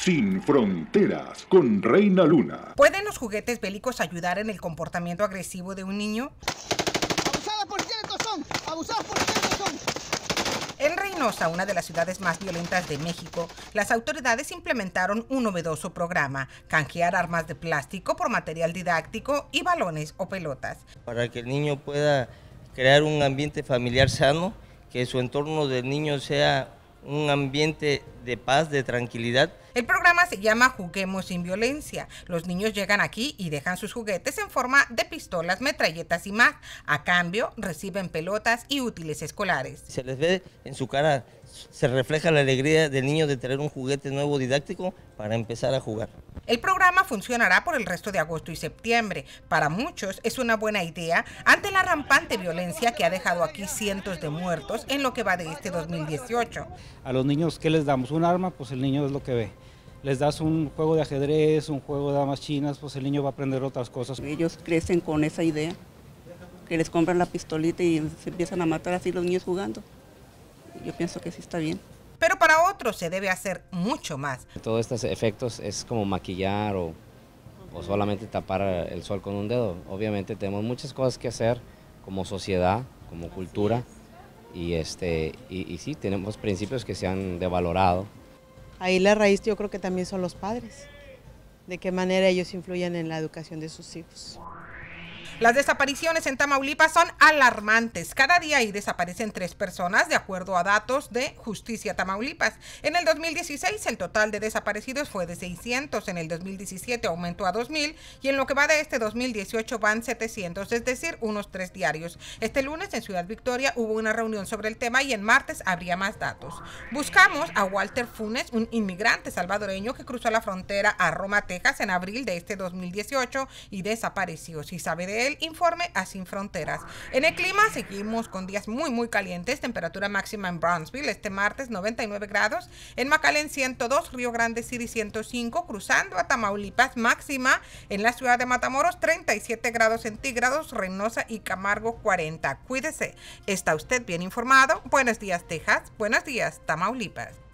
Sin Fronteras con Reina Luna. ¿Pueden los juguetes bélicos ayudar en el comportamiento agresivo de un niño? Abusadas por cierto son, abusadas por cierto son. En Reynosa, una de las ciudades más violentas de México, las autoridades implementaron un novedoso programa: canjear armas de plástico por material didáctico y balones o pelotas. Para que el niño pueda crear un ambiente familiar sano, que su entorno del niño sea un ambiente de paz, de tranquilidad. El programa se llama Juguemos sin Violencia. Los niños llegan aquí y dejan sus juguetes en forma de pistolas, metralletas y más. A cambio, reciben pelotas y útiles escolares. Se les ve en su cara, se refleja la alegría del niño de tener un juguete nuevo didáctico para empezar a jugar. El programa funcionará por el resto de agosto y septiembre. Para muchos es una buena idea ante la rampante violencia que ha dejado aquí cientos de muertos en lo que va de este 2018. A los niños, ¿qué les damos? Un arma, pues el niño es lo que ve. Les das un juego de ajedrez, un juego de damas chinas, pues el niño va a aprender otras cosas. Ellos crecen con esa idea, que les compran la pistolita y se empiezan a matar así los niños jugando. Yo pienso que sí está bien. Pero para otros se debe hacer mucho más. Todos estos efectos es como maquillar o solamente tapar el sol con un dedo. Obviamente tenemos muchas cosas que hacer como sociedad, como cultura, y sí, tenemos principios que se han devalorado. Ahí la raíz yo creo que también son los padres, de qué manera ellos influyen en la educación de sus hijos. Las desapariciones en Tamaulipas son alarmantes. Cada día ahí desaparecen 3 personas, de acuerdo a datos de Justicia Tamaulipas. En el 2016 el total de desaparecidos fue de 600, en el 2017 aumentó a 2,000 y en lo que va de este 2018 van 700, es decir, unos 3 diarios. Este lunes en Ciudad Victoria hubo una reunión sobre el tema y en martes habría más datos. Buscamos a Walter Funes, un inmigrante salvadoreño que cruzó la frontera a Roma, Texas en abril de este 2018 y desapareció. Si sabe de él, informe a Sin Fronteras. En el clima seguimos con días muy calientes, temperatura máxima en Brownsville este martes 99 grados, en McAllen 102, Río Grande City 105, cruzando a Tamaulipas máxima en la ciudad de Matamoros 37 grados centígrados, Reynosa y Camargo 40. Cuídese, está usted bien informado. Buenos días Texas, buenos días Tamaulipas.